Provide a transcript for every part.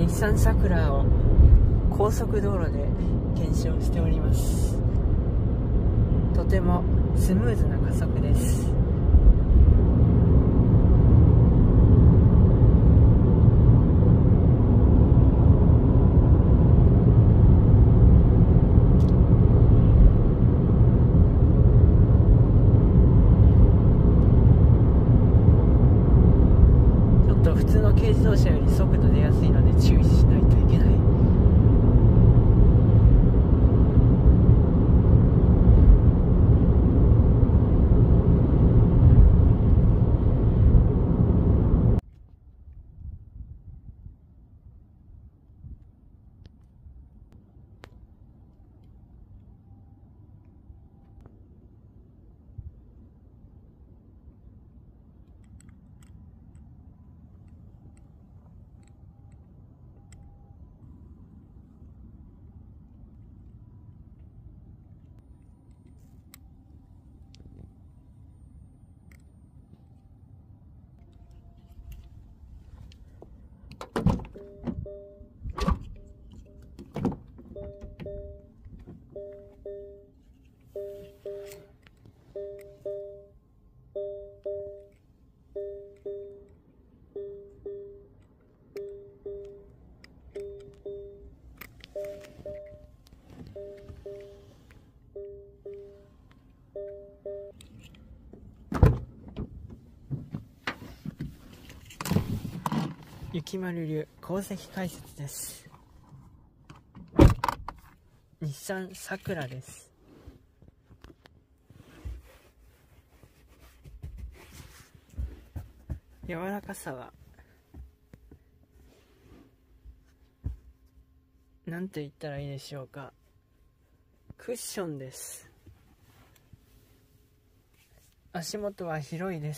日産サクラを高速道路で検証しております。とてもスムーズな加速です。ちょっと普通の軽自動車より速度出やすいので注意しないといけない。雪丸流鉱石解説です。日産サクラです。柔らかさはなんて言ったらいいでしょうか。クッションです。足元は広いです。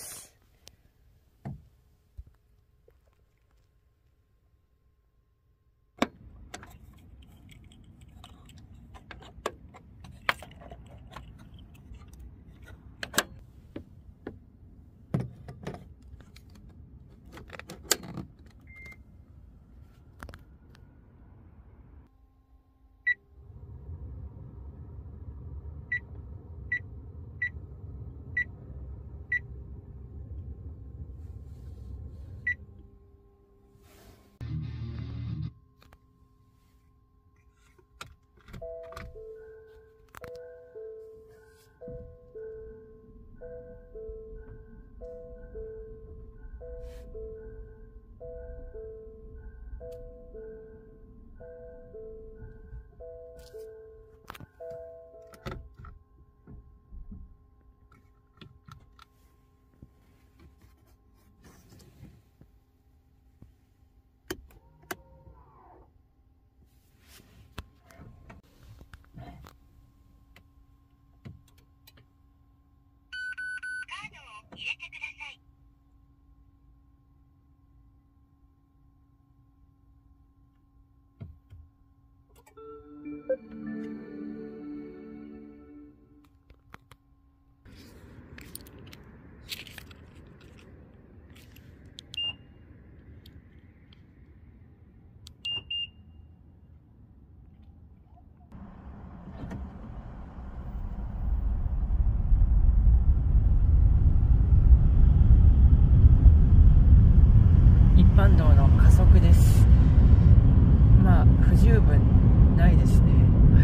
入れてください。 一般道の加速です。まあ不十分ないですね。はい。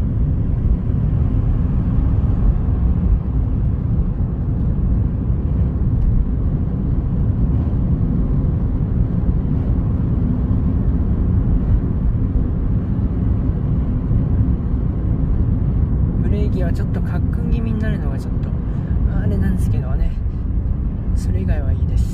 ブレーキはちょっとカックン気味になるのがちょっとあれなんですけどね。それ以外はいいです。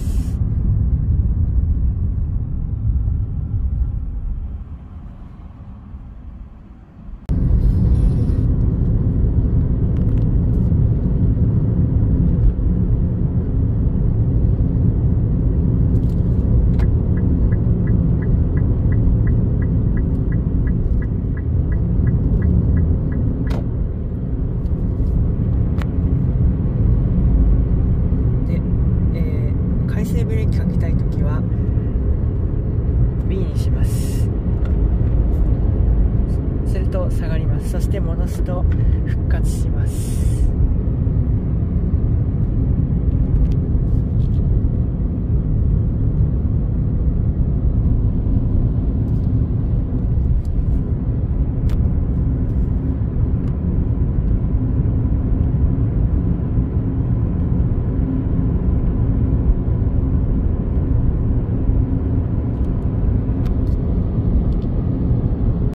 回生ブレーキかけたいときは B にします。すると下がります。そして戻すと復活します。